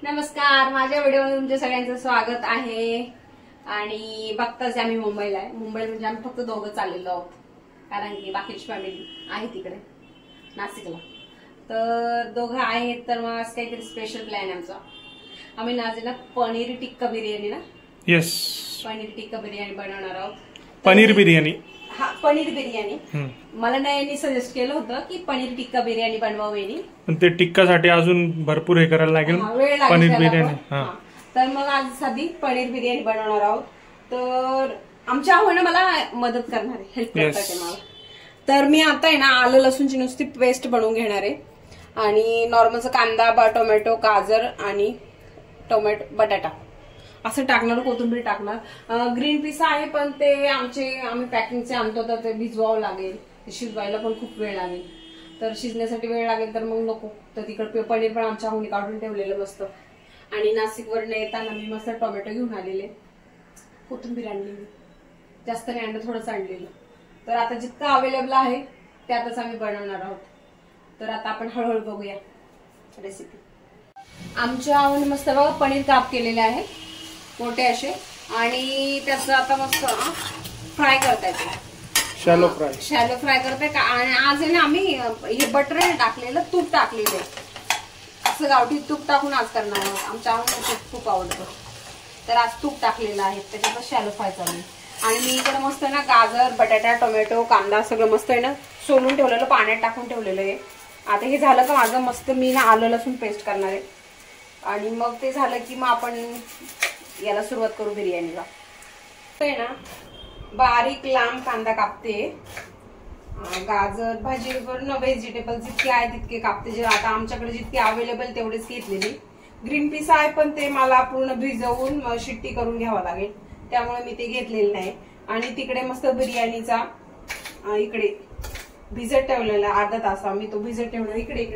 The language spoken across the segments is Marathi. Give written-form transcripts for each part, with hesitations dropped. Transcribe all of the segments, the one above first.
नमस्कार, माझ्या व्हिडिओमध्ये तुमच्या सगळ्यांचं स्वागत आहे। आणि बघताच आम्ही मुंबईला आहे। मुंबईला म्हणजे आम्ही फक्त दोघं चाललेलो आहोत, कारण की बाकीची फॅमिली आहे तिकडे नाशिकला। तर दोघं आहेत, तर मग आज काहीतरी स्पेशल प्लॅन आहे आमचा। आम्ही आज ना पनीर टिक्का बिर्याणी ना पनीर टिक्का बिर्याणी बनवणार आहोत। पनीर बिर्याणी, हा पनीर बिर्याणी। मला नाही सजेस्ट केलं होतं की पनीर टिक्का बिर्याणी बनवावी, पण ते टिक्कासाठी अजून भरपूर हे करायला लागेल, पनीर बिर्याणी। तर मग आज साधी पनीर बिर्याणी बनवणार आहोत। तर आमच्या आवडीने मला मदत करणार आहे, हेल्प करतात ते मला। तर मी आता आहे ना आलं लसूणची नुसती पेस्ट बनवून घेणार आहे, आणि नॉर्मलचा कांदा, टोमॅटो, गाजर आणि टोमॅटो बटाटा असं टाकणार, कोथिंबीर टाकणार। ग्रीन पीस आहे पण ते आम्ही पॅकिंगचे आणतो, तर ते भिजवावं लागेल, शिजवायला पण खूप वेळ लागेल। तर शिजण्यासाठी वेळ लागेल तर मग नको। तर तिकडे पनीर पण आमच्या आवडीने काढून ठेवलेलं मस्त। आणि नाशिकवरून येताना मी मस्त टोमॅटो घेऊन आलेले, कोथिंबीर आणलेली, जास्त नाही आणलं, थोडंच आणलेलं। तर आता जितकं अवेलेबल आहे त्यातच आम्ही बनवणार आहोत। तर आता आपण हळूहळू बघूया रेसिपी। आमच्या आवडीने मस्त बघा पनीर काप केलेले आहे मोठे असे, आणि त्याचं आता मस्त फ्राय करता येते, शॅलो फ्राय करताय का। आणि आज आहे ना आम्ही हे बटर टाकलेलं, तूप टाकलेलं आहे, असं गावठी तूप टाकून आज करणार आहोत। आमच्या आवडीला खूप आवडतं, तर आज तूप टाकलेलं आहे, त्याच्यात शॅलो फ्राय चालू आहे। आणि मी इकडे मस्त ना गाजर, बटाटा, टोमॅटो, कांदा सगळं मस्त आहे ना सोलून ठेवलेलं, पाण्यात टाकून ठेवलेलं आहे। आता हे झालं का माझं मस्त मी ना आलं लसूण पेस्ट करणार आहे, आणि मग ते झालं की मग आपण याला सुरुवात करू बिर्याणीला। आहे ना बारीक लांब कांदा कापते, गाजर भाजीवर व्हेजिटेबल जितके आहे तितके कापते, जे आता आमच्याकडे जितके अवेलेबल तेवढेच घेतलेली। ग्रीन पीस आहे पण ते मला पूर्ण भिजवून शिट्टी करून घ्यावं लागेल, त्यामुळे मी ते घेतलेलं नाही। आणि तिकडे मस्त बिर्याणीचा इकडे भिजत ठेवलेला अर्धा तास, मी तो भिजत ठेवला इकडे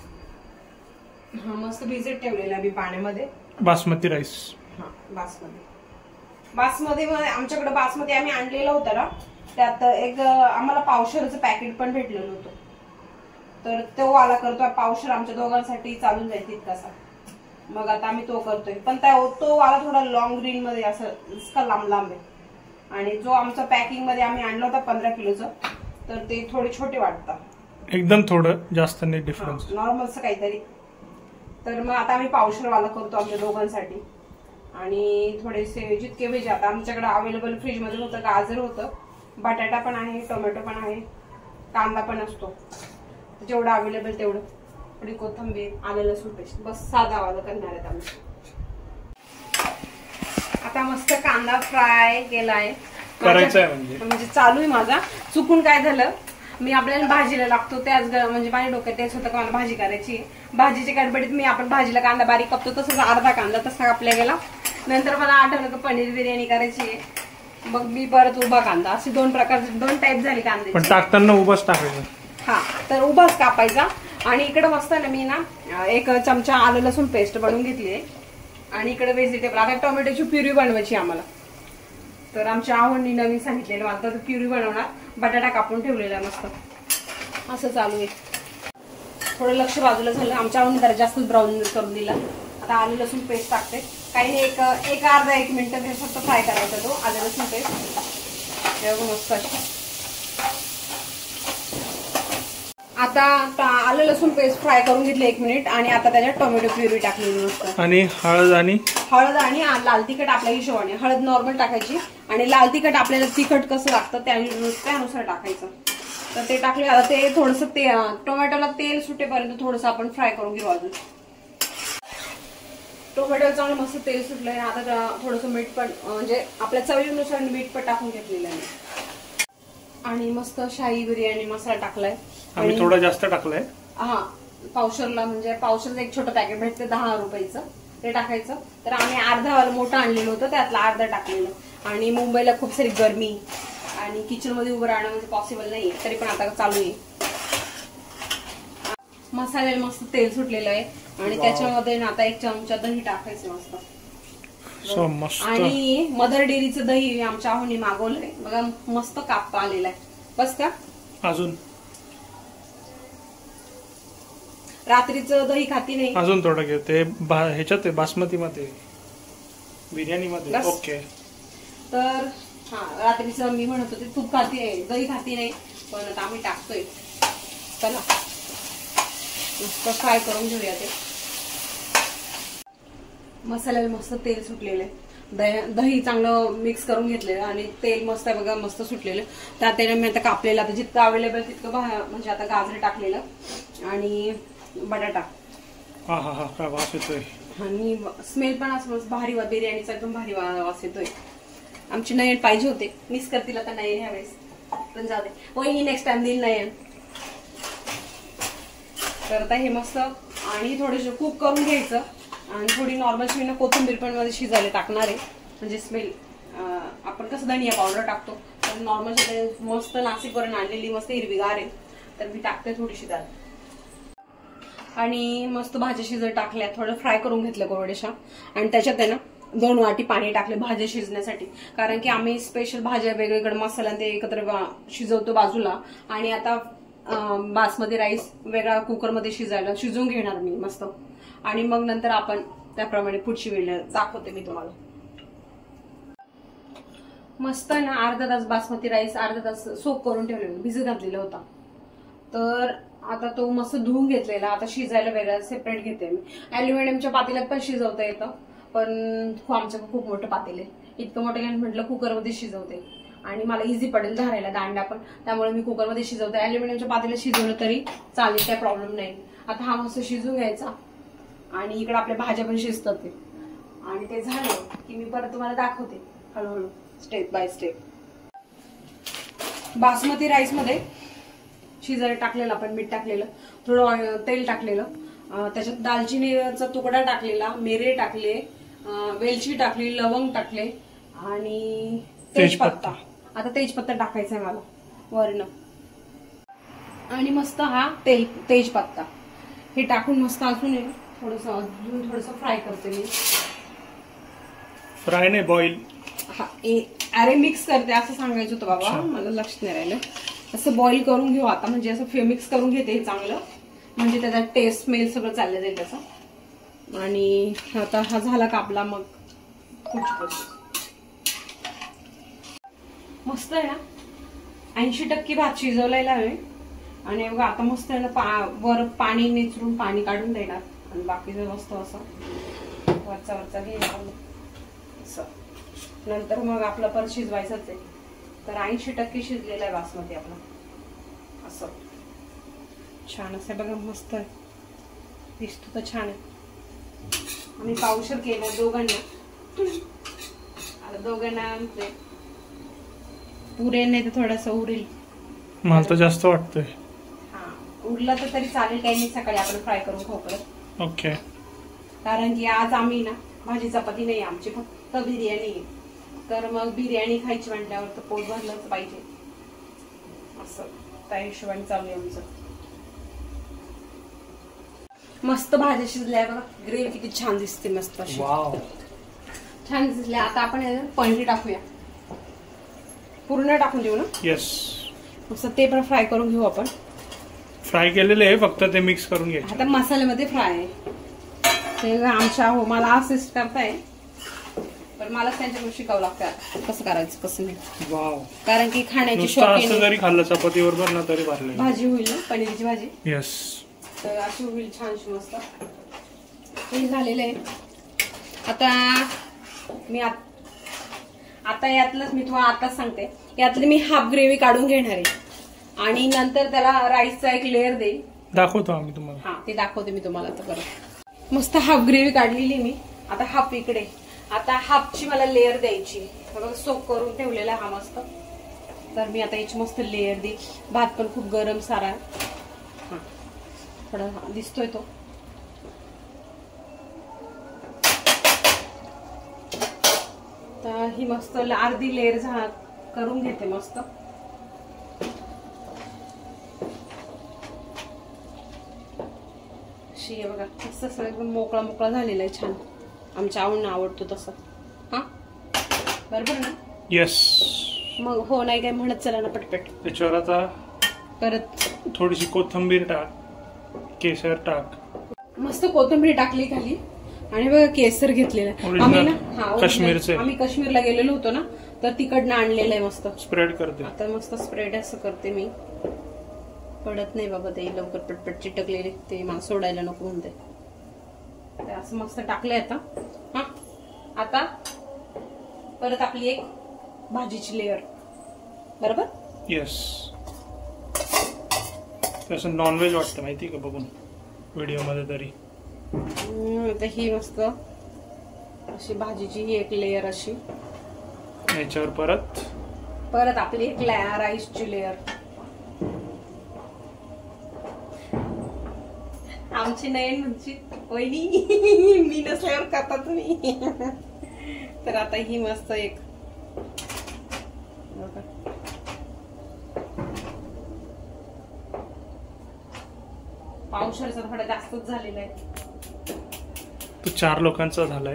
मागे, हा मस्त भिजत ठेवलेला मी पाण्यामध्ये। बासमती राईस, हा बासमती आमच्याकडे बासमती आम्ही आणलेला होता ना, त्यात एक आम्हाला पावशेरचं पॅकेट पण भेटलेलं होतं, तर तो वाला करतोय पावशेर, आमच्या दोघांसाठी चालून जाईल तितकासा। मग आता आम्ही तो करतोय, पण तो वाला थोडा लॉंग ग्रीन मध्ये असं इसका लांब आहे, आणि जो आमचा पॅकिंग मध्ये आम्ही आणला होता 15 किलोचं, तर ते थोडे छोटे वाटतात, एकदम थोडं जास्त नाही डिफरन्स, नॉर्मलचं काहीतरी। तर मग आता आम्ही पावशेर वाला करतो आमच्या दोघांसाठी। आणि थोडेसे जितके व्हेज आता आमच्याकडे अवेलेबल फ्रीज मध्ये होतं, गाजर होतं, बटाटा पण आहे, टोमॅटो पण आहे, कांदा पण असतो, जेवढं अवेलेबल तेवढं, थोडी कोथिंबीर, आलं लसूण पेस्ट, बस साधा वाला करणार आहेत आम्ही। आता मस्त कांदा फ्राय केलाय, करायचा म्हणजे चालू आहे माझा। चुकून काय झालं, मी आपल्याला भाजीला लागतो त्याच म्हणजे माझ्या डोक्यात तेच होतं का मला भाजी करायची, भाजीच्या गडबडीत मी आपण भाजीला कांदा बारीक कापतो तसंच अर्धा कांदा तसा कापला गेला। नंतर मला आठवलं की पनीर बिर्याणी करायची आहे, मग मी परत उभा कांदा, असे दोन टाईप झाले कांदे, पण टाकताना उभाच टाकायचा। हा, तर उभाच कापायचा। आणि इकडे मस्त ना मी ना 1 चमचा आलं लसूण पेस्ट बनवून घेतली आहे, आणि इकडे व्हेजिटेबल आता टोमॅटोची प्युरी बनवायची आम्हाला, तर आमच्या आवडीने नवीन सांगितलेलं मला, तर प्युरी बनवणार। बटाटा कापून ठेवलेला मस्त, असं चालू आहे। थोडं लक्ष बाजूला झालं, आमच्या आवडीने जरा जास्त ब्राऊन करून दिला। आता आलं लसूण पेस्ट टाकते, काही एक अर्धा 1 मिनिट फक्त फ्राय करायचा तो आलं लसूण पेस्ट, एवढं मस्त अशी। आता आलं लसूण पेस्ट फ्राय करून घेतली 1 मिनिट, आणि आता त्याच्यात टोमॅटो प्युरी टाकलेली मस्त, आणि हळद आणि लाल तिखट आपल्या हिशोबाने, हळद नॉर्मल टाकायची, आणि लाल तिखट आपल्याला तिखट कसं लागतं त्यानुसार टाकायचं। तर ते टाकले, आता ते थोडंसं टोमॅटोला तेल सुटेपर्यंत थोडंसं आपण फ्राय करून घेऊ अजून। टोमॅटो चांगलं मस्त तेल सुटलंय, आता थोडंसं मीठ पण म्हणजे आपल्या चवीनुसार मीठ पण टाकून घेतलेलं आहे, आणि मस्त शाही बिर्याणी मसाला टाकलाय, आम्ही थोडा जास्त टाकलाय। हा, पावशरला म्हणजे पावशरचं एक छोटं पॅकेट भेटते 10 रुपयाचं, ते टाकायचं। तर आम्ही अर्धा मोठं आणलेलं होतं, त्यातलं अर्धा टाकलेलं। आणि मुंबईला खूप सारी गरमी, आणि किचन मध्ये उभं राहणं म्हणजे पॉसिबल नाहीये, तरी पण आता चालू आहे। मसाल्याला मस्त तेल सुटलेलं आहे, आणि त्याच्यामध्ये आता 1 चमचा दही टाकायचं मस्त। आणि मदर डेअरीचं दही आमच्या आवडीने मागवलंय बघा, मस्त कापता आलेला आहे। बस का, अजून रात्रीचं दही खाती नाही. अजून थोडं घे ते ह्याच्यात बासमती मध्ये बिर्याणी मध्ये. ओके. तर हा रात्रीचं मी म्हणत होते तूप खाते दही खाती नाही पण आता आम्ही टाकतोय. चला मस्त फ्राय करून घेऊया ते. मसाल्याला मस्त तेल सुटलेलं आहे. दही चांगलं मिक्स करून घेतलेलं आणि तेल मस्त आहे बघा मस्त सुटलेलं. त्या तेला मी आता कापलेलं आता जितकं अवेलेबल तितकं म्हणजे आता गाजर टाकलेलं आणि बटाटा. हा हा हा काय वास येतोय आणि स्मेल पण असं भारी बिर्याणीचा एकदम भारी वास येतोय. आमची नयन पाहिजे होते मिस करतील आता नयन ह्या वेळेस पण जाऊ दे वहिनी नेक्स्ट टाइम देईल नयन. तर आता हे मस्त आणि थोडेसे कुक करून घ्यायचं आणि थोडी नॉर्मल मी कोथिंबीर पण मध्ये शिजायला टाकणार आहे म्हणजे स्मेल. आपण कसं धनिया पावडर टाकतो तर नॉर्मल मस्त नाशिकवरून आणलेली मस्त हिरवीगार आहे तर मी टाकते थोडीशी दाल. आणि मस्त भाज्या शिजत टाकल्या थोडं फ्राय करून घेतलं कोरडेशा आणि त्याच्यात आहे ना 2 वाटी पाणी टाकले भाज्या शिजण्यासाठी. कारण की आम्ही स्पेशल भाज्या वेगवेगळे मसाला ते एकत्र शिजवतो बाजूला आणि आता बासमती राईस वेगळा कुकरमध्ये शिजवून घेणार मी मस्त आणि मग नंतर आपण त्याप्रमाणे पुढची वेळ दाखवते मी तुम्हाला. मस्त ना अर्धा तास बासमती राईस अर्धा तास सोक करून ठेवलेला भिजत घातलेला होता. तर आता तो मस्त धुवून घेतलेला आता शिजायला वेगळा सेपरेट घेते मी. अल्युमिनियमच्या पातेल्यात पण शिजवता येतं पण आमचं खूप मोठं पातेल आहे इतकं मोठं म्हटलं कुकरमध्ये शिजवते आणि मला इझी पडेल धरायला दांडा पण त्यामुळे मी कुकरमध्ये शिजवते. अल्युमिनियमच्या पातेल्यात शिजवलं तरी चालेल काय प्रॉब्लेम नाही. आता हा मस्त शिजून घ्यायचा आणि इकडे आपल्या भाज्या पण शिजतात ते आणि ते झालं की मी परत तुम्हाला दाखवते हळूहळू step by step. Basmati rice मध्ये शिजायला टाकलेलं आपण मीठ टाकलेलं थोडं तेल टाकलेलं त्याच्यात दालचिनीचा तुकडा टाकलेला मिरे टाकले वेलची टाकली लवंग टाकले आणि तेजपत्ता. आता तेजपत्ता टाकायचा आहे मला वरण आणि मस्त हा तेजपत्ता हे टाकून मस्त अजून थोडस फ्राय करते मी. फ्राय नाही बॉईल. हा अरे मिक्स करते असं सांगायचं होतं बाबा मला लक्ष नाही राहिलं. असं बॉईल करून घेऊ आता म्हणजे असं मिक्स करून घेते हे चांगलं म्हणजे त्याचा टेस्ट स्मेल सगळं चाललं जाईल त्याचा. आणि आता हा झाला कापला मग पुढची मस्त आहे ना 80% भात शिजवलेला आहे आणि बघा आता मस्त आहे ना वर पाणी निचरून पाणी काढून देणार आणि बाकीचं मस्त असं वरचा घेणार असं. नंतर मग आपलं परत शिजवायचंच आहे. तर 80% शिजलेला आहे बासमती आपला असं छान असं बघा मस्त आहे दिसतो तर छान आहे. आम्ही पावशर केलं दोघांना आता दोघांना पुरेल नाही तर थोडस उरेल. मला तर जास्त वाटतंय. हा उरलं तर तरी चालेल काही नाही सकाळी आपण फ्राय करून खाऊ परत. ओके. कारण की आज आम्ही ना भाजी चपाती नाही आमची फक्त बिर्याणी आहे तर मग बिर्याणी खायची म्हटल्यावर तर पोट भरलंच पाहिजे असं त्या हिशोबाने चालू आहे आमचं. मस्त भाज्या शिजल्या बघा ग्रेव्ही किती छान दिसते मस्त अशी छान दिसल्या. आता आपण पनीर टाकूया पूर्ण टाकून देऊ ना. येस मस्त ते पण फ्राय करून घेऊ आपण. फ्राय केलेले आहे फक्त ते मिक्स करून घ्यायचं. आता मसाल्यामध्ये फ्राय आहे ते आमच्या हो मला असिस्ट करताय पण मला त्यांच्याकडून शिकावं लागतं कसं करायचं कसं नाही. वाव. कारण की खाण्याची शौकीन जरी खाल्लं चपाती बरोबर ना तरी भरले भाजी होईल ना पनीरची भाजी. येस तर अशी होईल छानशी मस्त हे झालेलं आहे. आता मी आता यातलंच मी तुम्हाला आताच सांगते यातली मी हाफ ग्रेव्ही काढून घेणार आहे आणि नंतर त्याला राईसचा एक लेअर देईल दाखवतो आम्ही तुम्हाला. हा ते दाखवते मी तुम्हाला आता परत. मस्त हाफ ग्रेव्ही काढलेली मी आता हाफ इकडे. आता हाफची मला लेअर द्यायची सोक करून ठेवलेला हा मस्त. तर मी आता याची मस्त लेअर देईल. भात पण खूप गरम सारा हा थोडा दिसतोय तो. तर ही मस्त अर्धी लेअर करून घेते मस्त. अशी बघा मस्त सगळं मोकळा मोकळा झालेला आहे छान. आमच्या आवडीनं आवडतो तसं. हा बरोबर ना. येस मग हो नाही काय म्हणत चला ना पटपट. त्याच्यावर आता परत थोडीशी कोथिंबीर टाक केसर टाक मस्त कोथिंबीर टाकली खाली आणि बघा केसर घेतलेलं आहे आम्ही ना. काश्मीरचे आम्ही काश्मीरला गेलेलो होतो ना, तर तिकडनं आणलेलं आहे. मस्त स्प्रेड करते आता. मस्त स्प्रेड असं करते मी. पडत नाही बाबा ते लवकर, पटपट चिटकलेले ते मला सोडायला नको म्हणते. असं मस्त टाकलंय आता. हा आता परत आपली एक भाजीची लेअर. बरोबर. येस. तसं नॉनव्हेज वाटतं माहिती का बघून व्हिडिओ मध्ये तरी. आता ही मस्त अशी भाजीची ही एक लेअर अशी. याच्यावर परत आपली एक राईसची लेअर. आमची नयन म्हणजे वहिनी मी नसल्यावर करता तुम्ही. तर आता ही मस्त एक पावसाळ्याचा थोडा जास्तच झालेला आहे. तो 4 लोकांचा झालाय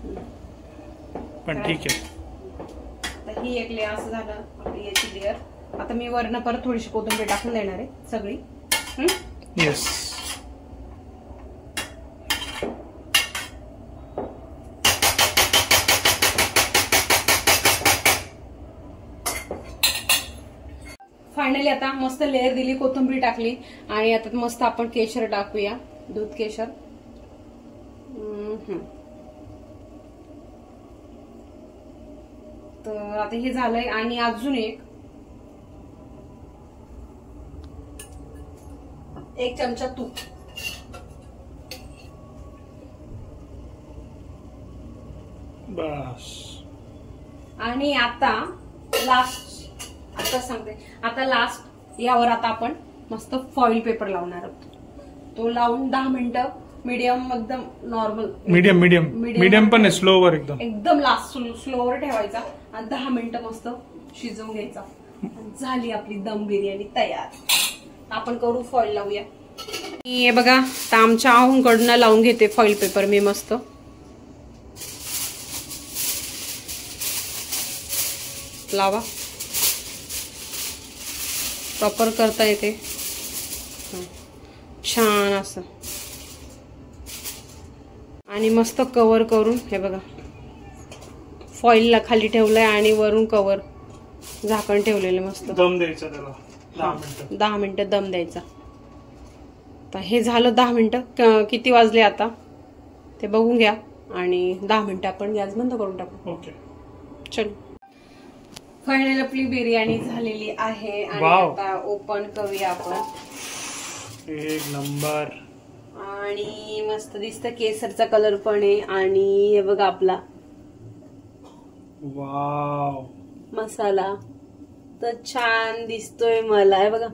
पण ठीक आहे. आता ही एक लेअर असं झालं आपली याची लेअर. आता मी वरनं परत थोडीशी कोथिंबीर टाकून देणार आहे सगळी. येस. फायनली आता मस्त लेअर दिली, कोथिंबीर टाकली आणि आता मस्त आपण केशर टाकूया, दूध केशर. तर आता हे झालंय. आणि अजून एक चमचा तूप. बस. आणि आता लास्ट आता सांगते, आता लास्ट यावर आता आपण मस्त फॉइल पेपर लावणार आहोत. तो लावून 10 मिनिटं मीडियम एकदम नॉर्मल मीडियम पण स्लोवर एकदम लास्ट स्लोवर ठेवायचा आणि 10 मिनिटं मस्त शिजवून घ्यायचा. झाली आपली दम बिर्याणी तयार. आपण करू फॉइल लावूया. हे बघा आता आमच्या आहूंकडनं लावून घेते फॉइल पेपर मी मस्त. लावा. प्रॉपर करता येते छान असं. आणि मस्त कव्हर करून हे बघा फॉइलला खाली ठेवलंय आणि वरून कव्हर झाकण ठेवलेलं. मस्त दम द्यायचा त्याला 10 मिनिटं दम द्यायचा. तर हे झालं 10 मिनिटं. किती वाजले आता ते बघून घ्या आणि 10 मिनिटं आपण गॅस बंद करून टाकू. ओके. चल. फायनल आपली बिर्याणी झालेली आहे आणि आता ओपन करूया आपण. एक नंबर. आणि मस्त दिसतं, केसरचा कलर पण आहे. आणि हे बघा आपला वाव मसाला तर छान दिसतोय मला. हे बघा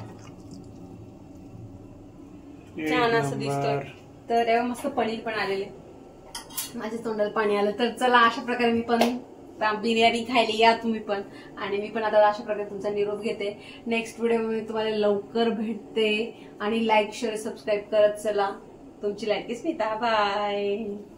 छान असं दिसतोय. तर मस्त पनीर पण आलेले. माझ्या तोंडाला पाणी आलं. तर चला अशा प्रकारे मी पण बिर्याणी खायला या तुम्ही पण. आणि मी पण आता अशा प्रकारे तुमचा निरोप घेते. नेक्स्ट व्हिडिओ मी तुम्हाला लवकर भेटते. आणि लाईक शेअर सबस्क्राईब करत चला. तुमची लाईक स्मिता. बाय.